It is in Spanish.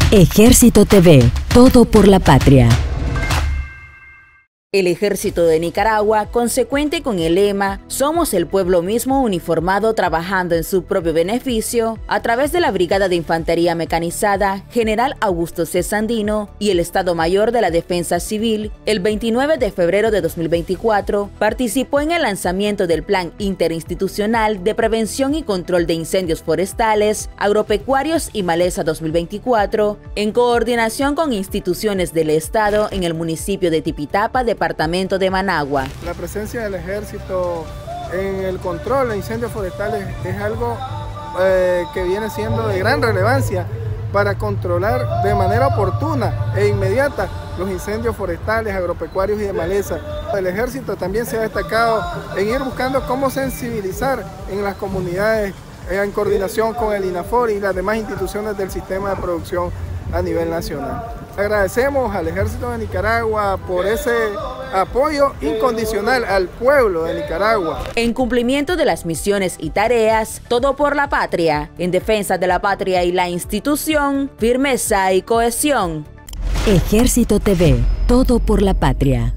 Ejército TV, todo por la patria. El Ejército de Nicaragua, consecuente con el lema "Somos el pueblo mismo uniformado trabajando en su propio beneficio", a través de la Brigada de Infantería Mecanizada General Augusto C. Sandino y el Estado Mayor de la Defensa Civil, el 29 de febrero de 2024, participó en el lanzamiento del Plan Interinstitucional de Prevención y Control de Incendios Forestales, Agropecuarios y Maleza 2024, en coordinación con instituciones del Estado en el municipio de Tipitapa, departamento de Managua. La presencia del Ejército en el control de incendios forestales es algo que viene siendo de gran relevancia para controlar de manera oportuna e inmediata los incendios forestales, agropecuarios y de maleza. El Ejército también se ha destacado en ir buscando cómo sensibilizar en las comunidades en coordinación con el INAFOR y las demás instituciones del sistema de producción a nivel nacional. Agradecemos al Ejército de Nicaragua por ese apoyo incondicional al pueblo de Nicaragua. En cumplimiento de las misiones y tareas, todo por la patria, en defensa de la patria y la institución, firmeza y cohesión. Ejército TV, todo por la patria.